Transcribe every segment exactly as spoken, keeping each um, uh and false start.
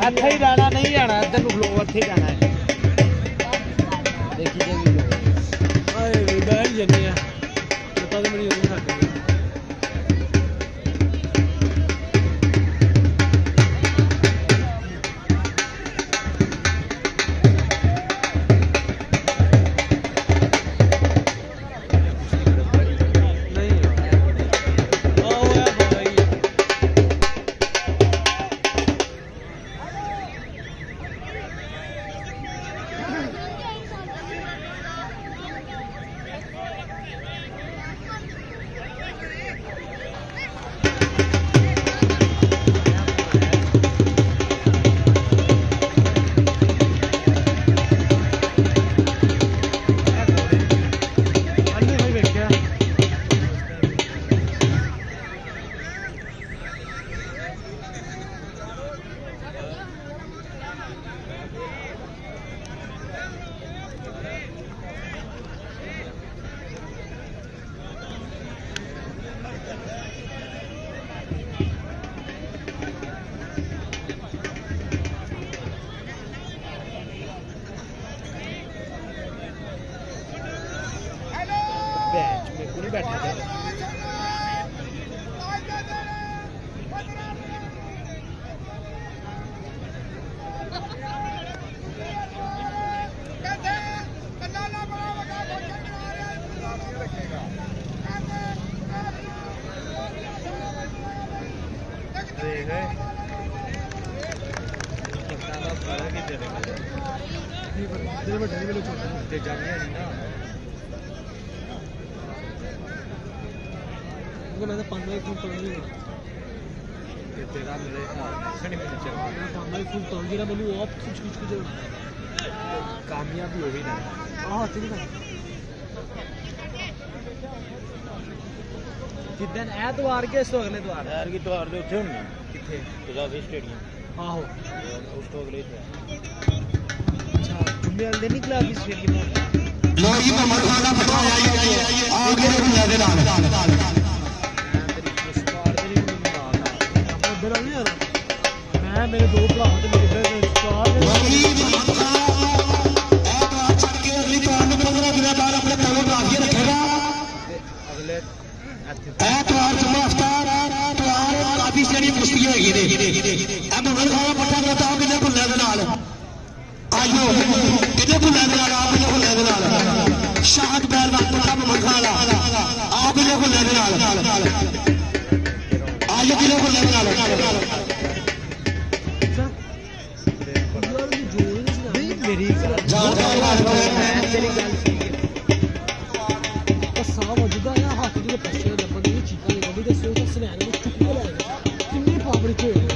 ਇੱਥੇ ਹੀ ਰਹਿਣਾ ਨਹੀਂ ਜਾਣਾ ਇੱਧਰ ਨੂੰ ਖਲੋ ਇੱਥੇ ਹੀ ਰਹਿਣਾ ਹੈ ਦੇਖੀ ਜਾਈਏ ਆਏ ਵੀ ਬੈਠ ਜੰਨੇ ਆ ਪਤਾ ਤੇ ਮੇਰੀ ਉਹਨੂੰ ਛੱਡ ਗਈ कामयाबी हो गई ना हाँ ठीक है जिद्दन ऐतवार के इस तो अगले द्वार यार की द्वार दे उठे होंगे किथे पंजाबी स्टेडियम आहो उस तो अगले थे अच्छा जुम्मे वाले दिन निकला अभी स्टेडियम में लो ये मोहम्मद खान का पता है आगे भी लगे ना मैं मेरे दो भरा ते मेरे स्टार ऐतवार जुम्मा अफ्तार ऐतवार काफी सारी कुश्तियां होगी ने अब मोहम्मद खान पट्टा करता हूं किने भुल्ले दे नाल आयो किने भुल्ले दे नाल आप किने भुल्ले दे नाल शाहद पहलवान पट्टा मोहम्मद खान दा आप किने भुल्ले दे नाल आयो किने भुल्ले दे नाल मेरी जानकारी मैं तेरी गल ठीक है कसा मौजूदा है हाथ के पैसे लपड़ ये चीज़ है कभी तो सोच सुनाने में चुप हो जाएगा कितनी पावर जो है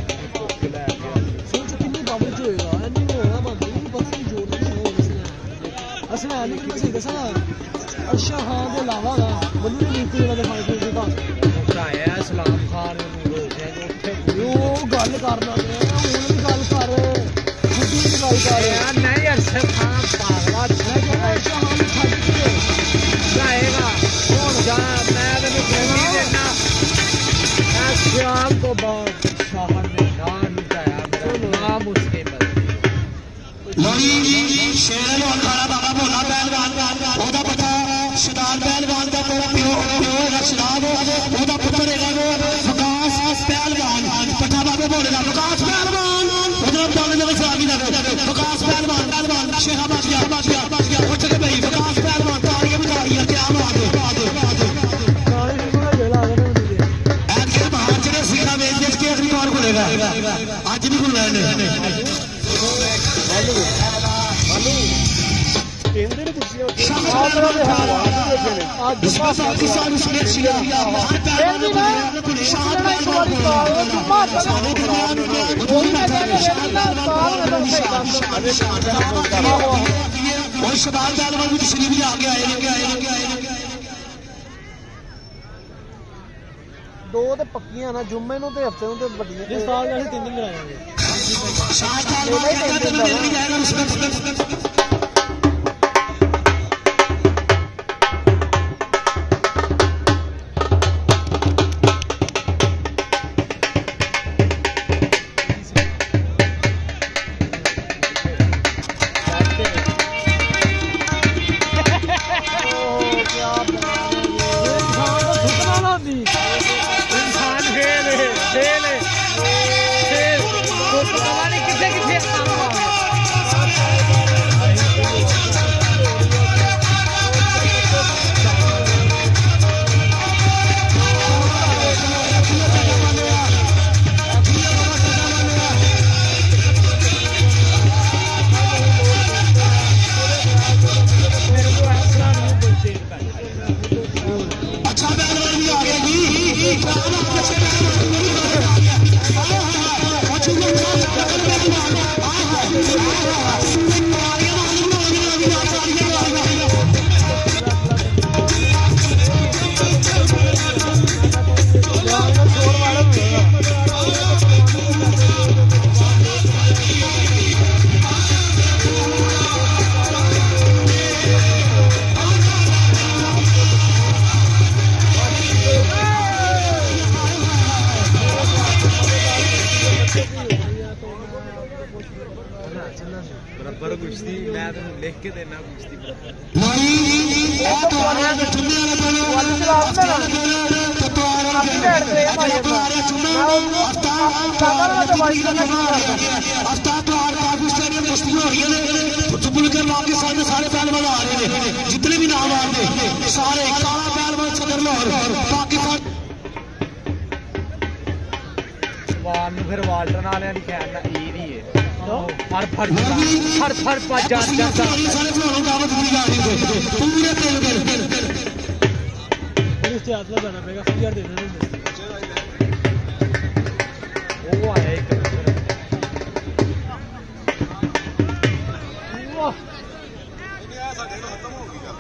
सोच कितनी पावर जो है नहीं होगा बात ये बस नहीं जोड़ नहीं हो इसने असला नहीं कि सही दसा अच्छा हां के अलावा बल्लू ने नीति वाले फाइटर के पास उठाया सलाम खान ਨੂੰ ਰੋਕਿਆ ਜੋ ਉੱਥੇ ਉਹ ਗੱਲ ਕਰਨਾ ਹੈ ਹੁਣ ਵੀ ਗੱਲ ਕਰ खुदी की ਗੱਲ ਕਰ ਰਿਹਾ ਨਹੀਂ ਅਰਸ਼ਦ ਖਾਨ ਪਾਗਲਾ ਛੱਡ ਕੇ ਸ਼ਾਮ ਛੱਡ ਕੇ ਜਾਏਗਾ ਹੁਣ ਜਾ ਮੈਂ ਤੈਨੂੰ ਕਹਿੰਦੀ ਦੇਣਾ ਐ ਸ਼ਾਮ ਤੋਂ ਬਾਅਦ ਸ਼ਾਹਰ ਨੇ ਨਾਮ ਲੁਟਾਇਆ ਮੇਰਾ ਨਾਮ ਉਸਕੇ ਲੋਈ ਸ਼ੇਰ ਨੂੰ ਅਖਾੜਾ ਬਾਬਾ ਭੋਲਾ ਪਹਿਲਵਾਨ ਉਹਦਾ ਪਤਾ ਸ਼ਦਾਰ ਪਹਿਲਵਾਨ ਦਾ ਮੇਰਾ ਪਿਓ ਹੈਗਾ ਸ਼ਦਾਰ ਉਹਦਾ ਪੁੱਤਰ ਹੈਗਾ ਵਿਕਾਸ ਪਹਿਲਵਾਨ ਪੱਠਾ ਬਾਬੇ ਭੋਲੇ ਦਾ ਵਿਕਾਸ ਪਹਿਲਵਾਨ ਉਹਦਾ ਪਾਲੇ ਦੇ ਵਿੱਚ ਆ ਗਿਆ ਵਿਕਾਸ ਪਹਿਲਵਾਨ ਪਹਿਲਵਾਨ ਸ਼ੇਖਾਬਾਦ ਗਿਆ ਬਾਦ ਗਿਆ ਬਾਦ ਗਿਆ ਉੱਠ ਕੇ ਬਈ ਵਿਕਾਸ ਪਹਿਲਵਾਨ ਤਾੜੀਆਂ ਬਜਾਈਆਂ ਤੇ ਆ ਬਾਦ ਬਾਦ ਬਾਦ ਨਾਲੇ ਜਿਹੜਾ ਜਿਹੜਾ ਆ ਗਿਆ ਐ ਕਿ ਬਾਹਰ ਜਿਹੜੇ ਸਿੱਖਾ ਵੇਚ ਵੇਚ ਕੇ ਅਗਲੀ ਵਾਰ ਖੁੱਲੇਗਾ ਅੱਜ ਵੀ ਖੁੱਲਣਾ ਨੇ ਬਾਲੂ ਬਾਲੂ ਕਹਿੰਦੇ ਨੇ ਤੁਸੀਂ ਸ਼ਾਮਲ ਦੇ ਹਾਲ ਅੱਜ ਬਸ ਪਾਕਿਸਤਾਨ ਨੂੰ ਸੁਣੇ ਸੀ ਕਹਿੰਦੀ ਨਾ ਸ਼ਾਹਦ ਪਹਿਲਵਾਨ ਸਾਡੇ ਦਰਮਿਆਨ ਉਹ ਵੀ ਕਹਿੰਦੇ ਸ਼ਾਹਦ और शबाब पहलवान भी तशरीफ ले आगे आए लेके आए लेके आए दो ते पक्कियां ना जुम्मे नु ते हफ्ते नु ते बड़ियां ये साल वाले तीन दिन लगाएंगे शाह पहलवान कहता तेरे मिल नहीं जाएगा उसमें बराबर कुश्ती मैं तो लिख के देना कुश्ती नहीं ये तो आ रहा है चुन्ने वाला पहले वाले सलाम ना तो तो आ रहा है बैठ गए हमारे हमारे चुन्ने अस्ताद सागर में तो भाई का अस्ताद तो आ रहा है स्टेडियम कुश्ती हो रही है फुटबॉल के नाम के सामने सारे पहलवान आ रहे हैं जितने भी नाम आ रहे हैं सारे काला पहलवान सदर लाहौर पाकिस्तान वाल फिर वाल्टर वाले की खैर ना ई नहीं है फर फर फर फर पा जा जा सारे खिलाड़ियों दावत दी जा रही है पूरे खेल में पुलिस से हाथ लगाना पड़ेगा फिर यार देना नहीं वो आया एक वाह ये साडे तो खत्म हो गई गल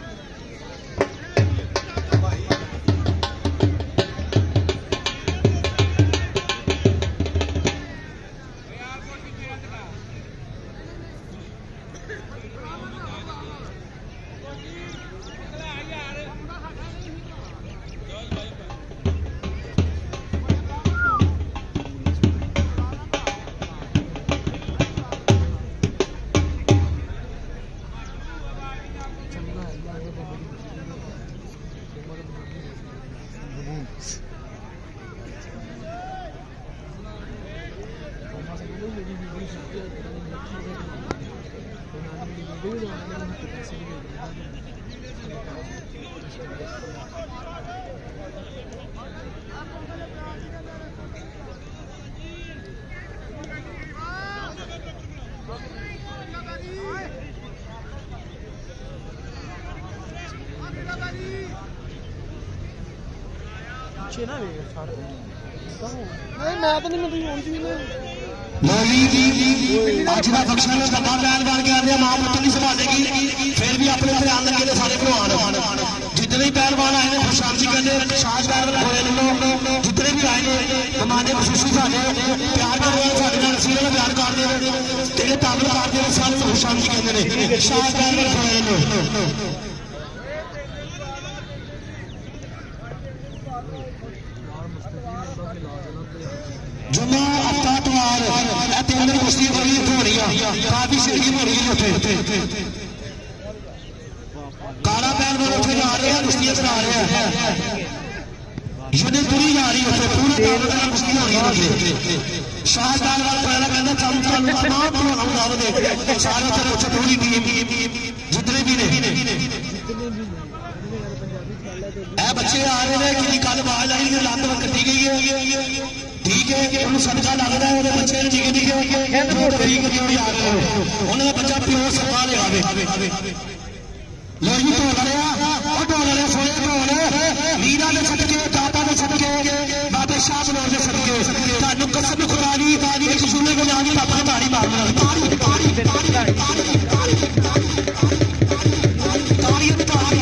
पीछे ना नहीं मैं तो नहीं मतलब आउंदी अज का फंक्शन बड़ा पहलवान कर रहे मां पुत्र नहीं संभालेगी फिर भी अपने ध्यान लगे ने सारे भलवान जितने भी पहलवान आए हैं खुशाम जी कहते शाज पहलवान जितने भी आए हैं हमारे खुशी साढ़े प्यार करने साढ़े असीं प्यार करते हैं तेरे ताबड़ करते हैं सारे खुशाम जी कहते शाज पहलवान जुम्मा हफ्ता त्योहार तीन दिन कुश्ती हो रही है काफी शेरी हो रही है काला पहलवान उठे जा रहे हैं कुश्तियां करा रहे हैं यूनिट पूरी जा रही है पूरे कुश्ती हो रही है शाह पहलवान पहला कहना चल चल तमाम दावत दे सारे तरफ पूरी टीम जितने भी ने बच्चे आ रहे हैं कि कल आवाज आई लत कट्टी गई है ठीक है कि उन्हें सदका लगता है बच्चे निके निके तरीक आ रहे हो उन्होंने बच्चा प्योर सदका लिया लो जी ढोल रहा ढोल रहा सोने ढोल मीरा ने सदके दाता ने सदके बाबे शाह बलोर ने सदके तुहानू कसम खुदा दी तारी के सुने को जानी पापा ने तारी मारना तारी तारी तारी तारी तारी तारी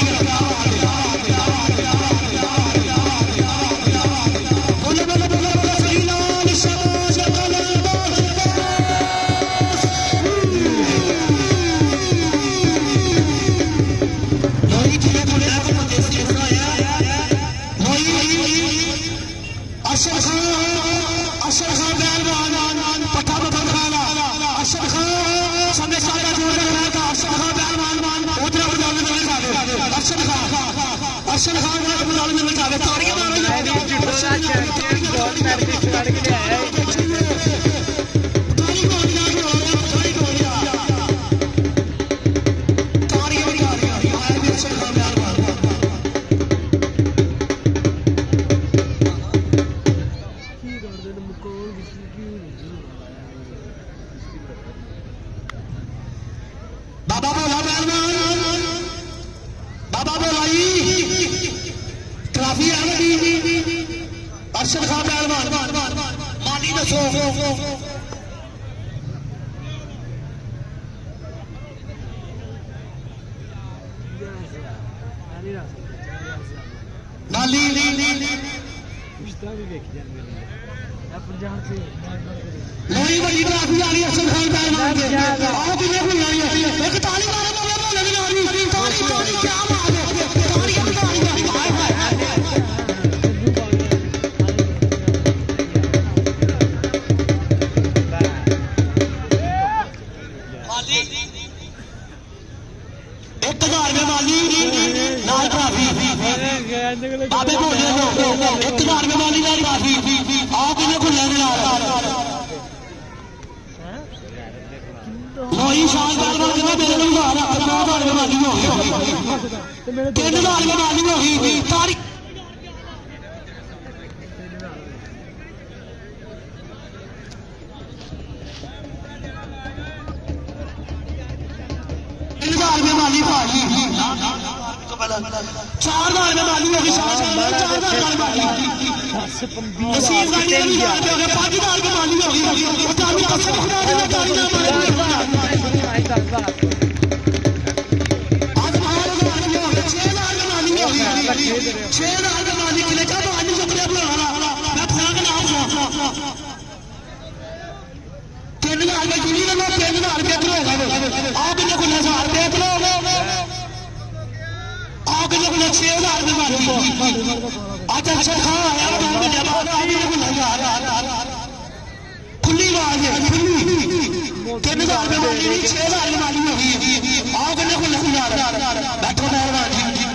लोई बड़ी ट्राफी आ रही है अफसर खान पहलवान के आओ किने भूल रही है एक ताली मारो बोले बोले भी आ रही ताली ताली क्या बात है ताली ताली हाय हाय एक हजार में माली नाल काफी बाबे भोले को एक हजार में माली नाल काफी आओ किन्ने को लेने नाल कोई शान करवा के मेरे को मारा नौ हजार में माली हो गई तीन हजार में माली हो गई तारीख चार में माली भाई चार बार में माली होगी चार बार में माली नसीब गाड़ी में पांच बार में माली होगी चार कसम खुदा की गाड़ी में माली आज बाहर माली होगी छह बार में माली होगी छह बार में माली के लिए क्या माली शुक्रिया बुला रहा मैं खुदा का नाम तीन हजार में जुड़ी ना तीन हजार में कितना होगा आप इन्हें को हजार देख लो आप इन्हें को छह हजार में मारी अच्छा अच्छा हाँ आया खुली बात है खुली तीन हजार में मारी छह हजार में मारी होगी आप इन्हें को हजार बैठो मेहरबान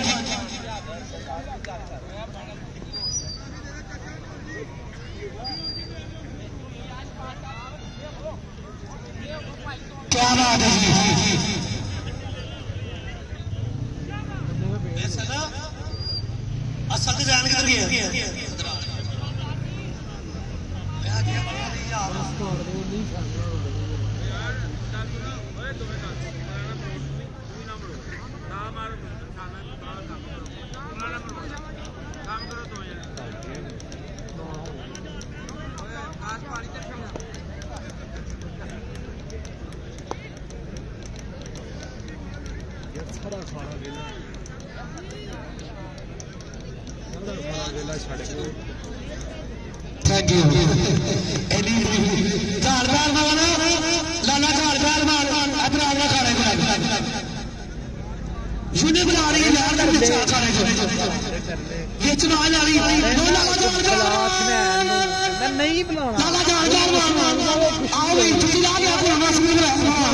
क्या बात है असल से जान किधर गया थैंक यू चार बार मारो लाला चार बार मारो अपना अपना खाने को यूनिट बना रही है यार कर अच्छा खाने को ये चुनाव जा रही है दो लाला चार चार नहीं बुलाना लाला चार चार मारो आओ भाई तुझे ला गया कोई मौसम में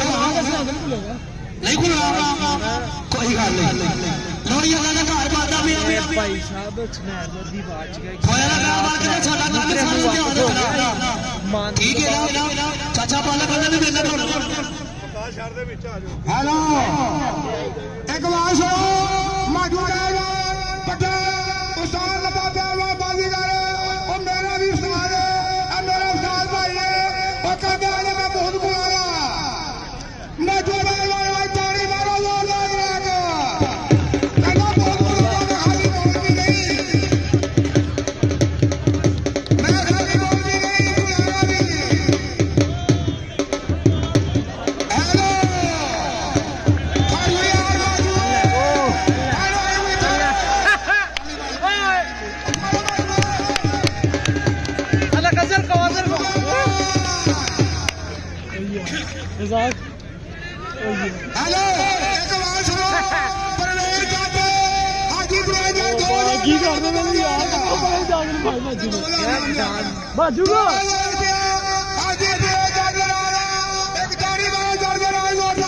नहीं बुलाना कोई गल नहीं लोड़ी वाला का घर बाता भी भाई साहब छनैर दी बात गई होया ना बात के साडा काम सानू ध्यान रखना ठीक है ना चाचा पाला बंदा भी मेला करो प्रकाश शहर दे विच आ जाओ हेलो एक बार सुनो माजू रहेगा पटा उस्ताद लबाबे वा बाजीगर ओ मेरा भी उस्ताद है और मेरा उस्ताद भाई है ओ कहते हैं मैं बहुत बुलाया माजू रहेगा ताड़ी मारो जोर लगाएगा हेलो एक बार सुनो परवेज जाते हाजी ब्रेज दो की करने में यार भाई जान भाई बाजू बाजू को हाजी ब्रेज जाते एक गाड़ी में जाते रहा लौट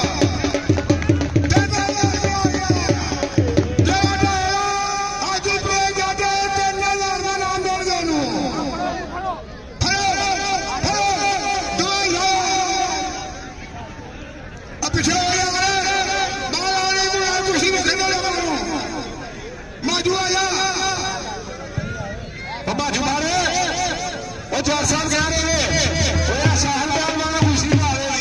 हाजी ब्रेज जाते तीन हजार का नाम दे देनु पिछले माजू आया बाजू मारे वो चार साल कह रहे खुशी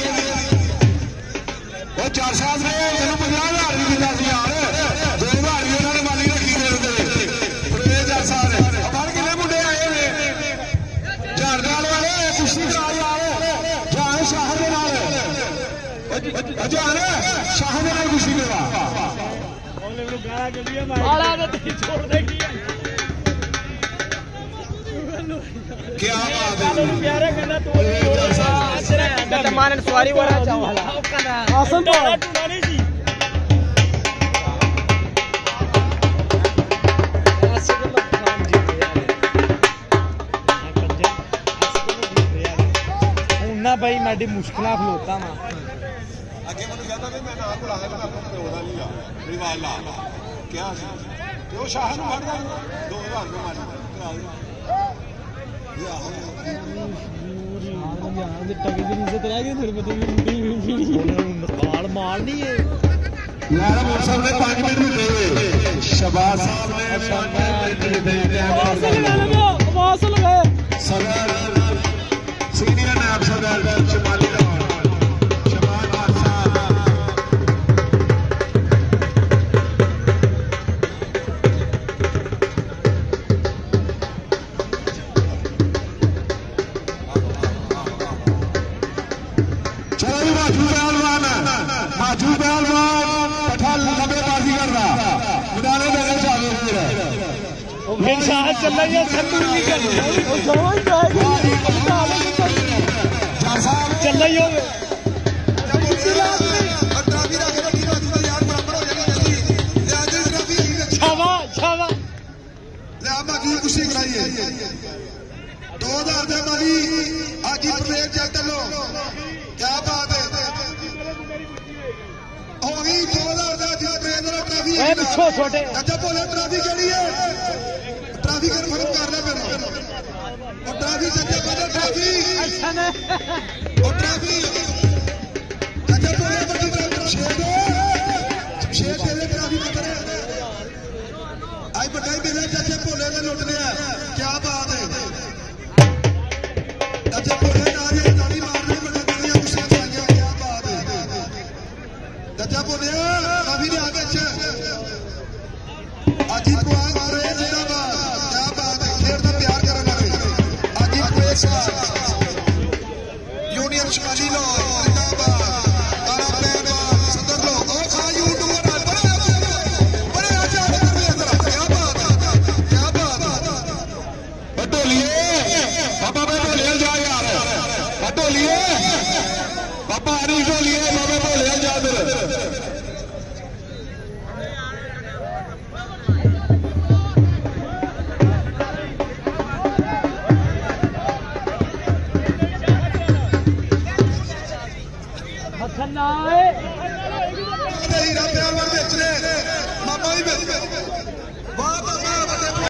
वो चार साल में तेन पंजाह हजार भी दिता सी यार दो हजार भी उन्होंने माली रखी दे चार साल बाहर किन्ने मुंडे आए ने झारनाल वाले खुशी करा यार जान शहर के नाल जान शाह ने खुशी करा क्या बात है सवारी वाला आसन तो भाई मैं मुश्किल खलोता वा अगे मैं कहता भी मैं नाम बुलाया मैं अपने प्यो का लिया रिवाज ला क्या वो शाह को फड़ गया दो हजार रुपये मारी मारनी है साहब ने पांच मिनट भी दे शबाज साहब ने सदर सीनियर नायब सदर शिमाली चल रही है चल रही हो छावा छावा खुशी कराइए दो हजार दे मारी आज प्रवेश जट लो क्या बात है हो गई दो हजार का ट्रॉफी छोटे अच्छा बोले ट्रॉफी केड़ी है ट्रॉफी कन्फर्म करना मेरा और ट्रॉफी सच्चे बोले ट्रॉफी अच्छा ने और ट्रॉफी अच्छा बोले बड़ी शेर शेर तेरे ट्रॉफी पकड़े आई बटाई मेरे चाचे बोले ने लुट लिया क्या बात है अच्छा बोले नारी नारी मारने बड़े बड़े गुस्से में आ गया क्या बात है चाचा बोले काफी ने आगे अच्छा अजी पुआन मारे जिंदाबाद क्या बात है खेल का प्यार करना अजी प्रेस यूनियन शिमाली लो जिंदाबाद तारा प्लेन सदर लो और खा यूट्यूबर बड़े बड़े आजा अंदर क्या बात क्या बात बटोलिए पापा बटोलिए जा यार बटोलिए पापा हरी बोलिए बाबा बोलिए जा इधर हथनाए